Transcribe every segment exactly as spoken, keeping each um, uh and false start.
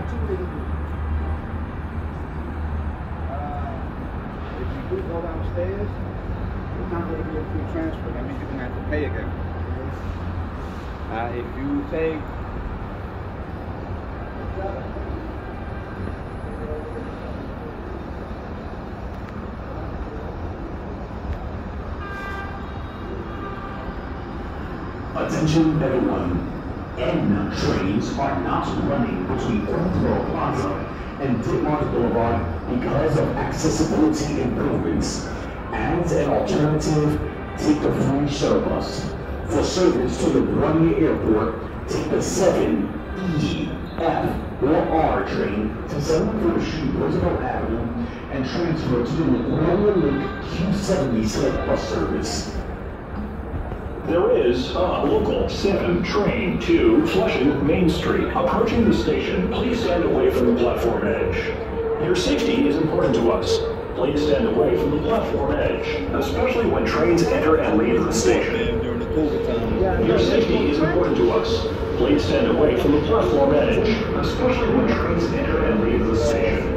if you do go downstairs, it's not going to be a free transfer. That means you're going to have to pay again. Uh, if you take Attention everyone, N trains are not running between Orthro Plaza and Ditmars Boulevard because of accessibility improvements. As an alternative, take the free shuttle bus. For service to the LaGuardia Airport, take the seven E, F, or R train to seventy-fourth Street, Roosevelt Avenue, and transfer to the LaGuardia Link Q seventy select bus service. There is a local seven train to Flushing Main Street. Approaching the station, please stand away from the platform edge. Your safety is important to us. Please stand away from the platform edge, especially when trains enter and leave the station. Your safety is important to us. Please stand away from the platform edge, especially when trains enter and leave the station.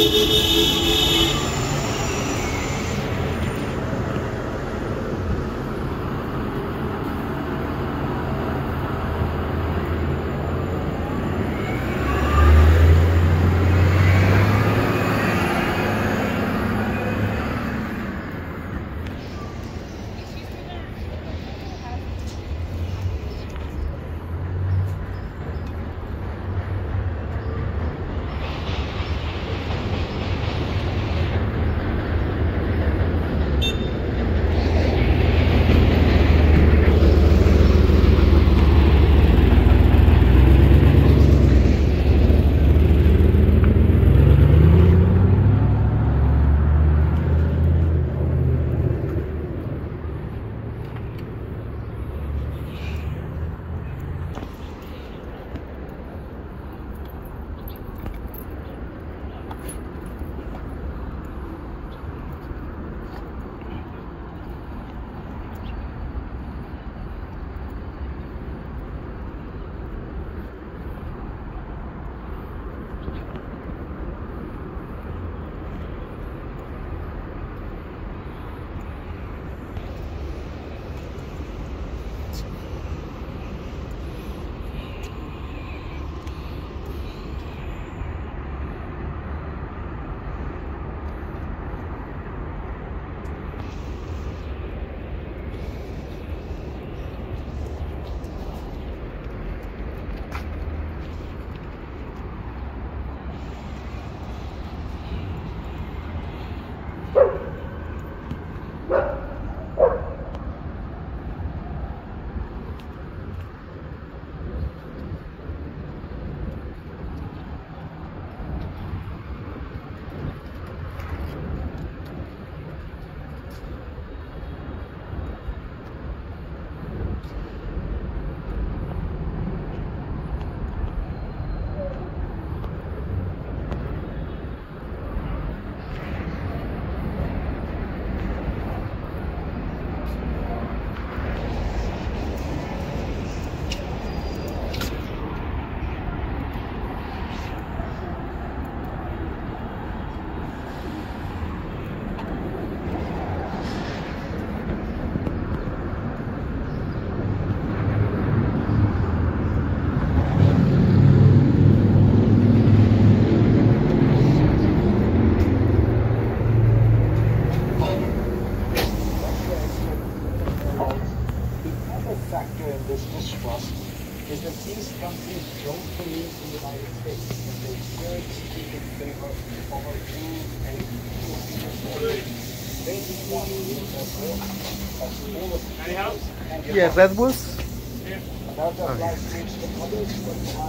Yeah, Red Bulls. Yeah. Okay.